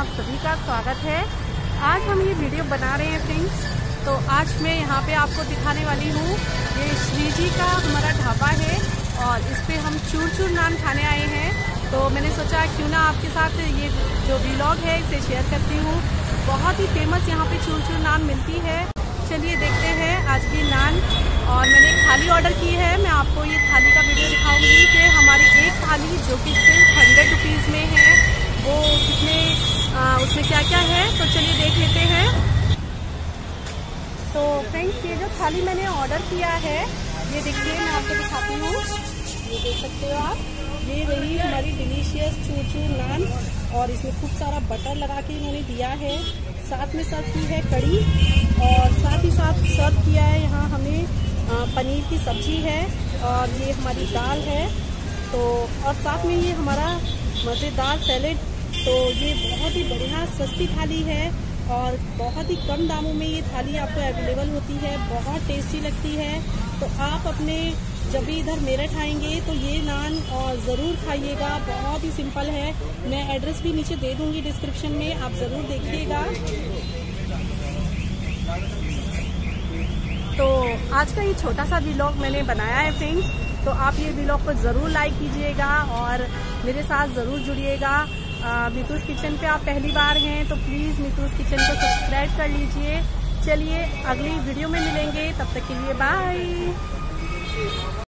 आप सभी का स्वागत है। आज हम ये वीडियो बना रहे हैं फ्रेंड्स। तो आज मैं यहाँ पे आपको दिखाने वाली हूँ, ये श्री जी का हमारा ढाबा है और इस पे हम चूर चूर नान खाने आए हैं। तो मैंने सोचा क्यों ना आपके साथ ये जो व्लॉग है इसे शेयर करती हूँ। बहुत ही फेमस यहाँ पे चूर चूर नान मिलती है। चलिए देखते हैं आज की नान। और मैंने एक थाली ऑर्डर की है, मैं आपको ये थाली का वीडियो दिखाऊंगी कि हमारी एक थाली जो कि सिर्फ 100 रुपीज़ में है वो कितने उसमें क्या क्या है, तो चलिए देख लेते हैं। तो फ्रेंड्स ये जो थाली मैंने ऑर्डर किया है ये देखिए, मैं आपको दिखाती हूँ। ये देख सकते हो आप, ये रही हमारी डिलीशियस चूर चूर नान और इसमें खूब सारा बटर लगा के इन्होंने दिया है। साथ में सर्व की है कड़ी और साथ ही साथ सर्व किया है यहाँ हमें पनीर की सब्जी है और ये हमारी दाल है। तो और साथ में ये हमारा मज़ेदार सैलेड। तो ये बहुत ही बढ़िया सस्ती थाली है और बहुत ही कम दामों में ये थाली आपको अवेलेबल होती है। बहुत टेस्टी लगती है। तो आप अपने जब भी इधर मेरठ आएंगे तो ये नान और ज़रूर खाइएगा। बहुत ही सिंपल है। मैं एड्रेस भी नीचे दे दूंगी डिस्क्रिप्शन में, आप ज़रूर देखिएगा। तो आज का ये छोटा सा व्लॉग मैंने बनाया है फ्रेंड्स। तो आप ये व्लॉग को ज़रूर लाइक कीजिएगा और मेरे साथ ज़रूर जुड़िएगा। मीतूस किचन पे आप पहली बार हैं तो प्लीज़ मीतूस किचन को सब्सक्राइब कर लीजिए। चलिए अगली वीडियो में मिलेंगे, तब तक के लिए बाय।